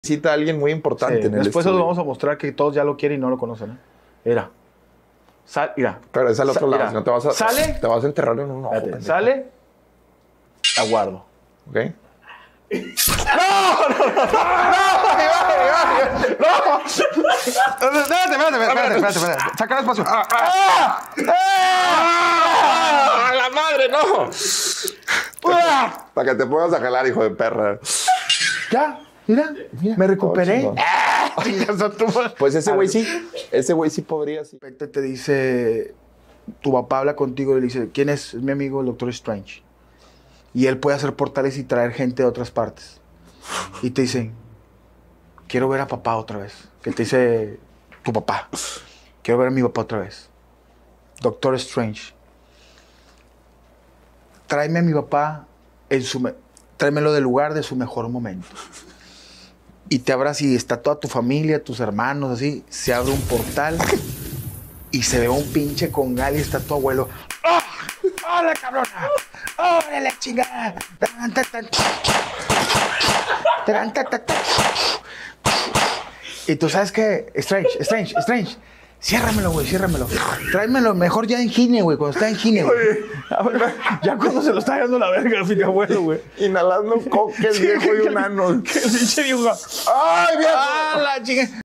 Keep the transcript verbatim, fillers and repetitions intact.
Cita a alguien muy importante Sí, en el después estudio. os vamos a mostrar que todos ya lo quieren y no lo conocen. ¿eh? Mira. Sal, mira. Pero es al otro Sa- lado, mira. si no te vas a, ¿Sale? te vas a enterrar en un ojo. Espérate, pendejo. sale. Aguardo. ¿Ok? Espérate, espérate, espérate, espérate, espérate. Saca el espacio. ¡Ah! ¡Ah, la madre, no! Para que te pongas a jalar, hijo de perra. Ya, mira, Mira, me recuperé. todo chingón. ¡Ah! Chingas a tu madre. Pues ese güey sí, ese güey sí podría, sí. De repente te dice, tu papá habla contigo y le dice, ¿quién es? Es mi amigo el Doctor Strange. Y él puede hacer portales y traer gente de otras partes. Y te dicen, quiero ver a papá otra vez. Que te dice tu papá, quiero ver a mi papá otra vez. Doctor Strange. Tráeme a mi papá, en su me- tráemelo del lugar de su mejor momento. Y te abras y está toda tu familia, tus hermanos, así. Se abre un portal y se ve un pinche congal y está tu abuelo. ¡Ah! ¡Hola, cabrona! ¡Órale, chingada! Tan, tan, tan. Tan, tan, tan, tan. Y tú sabes que, Strange, Strange, Strange, ciérramelo, güey, ciérramelo. Tráemelo mejor ya en gine, güey, cuando está en gine, güey. Ya cuando se lo está dando la verga, mi abuelo, güey. Inhalando coques, viejo y un ano. Que el pinche viejo. ¡Ay, viejo! ¡Ah, la chica!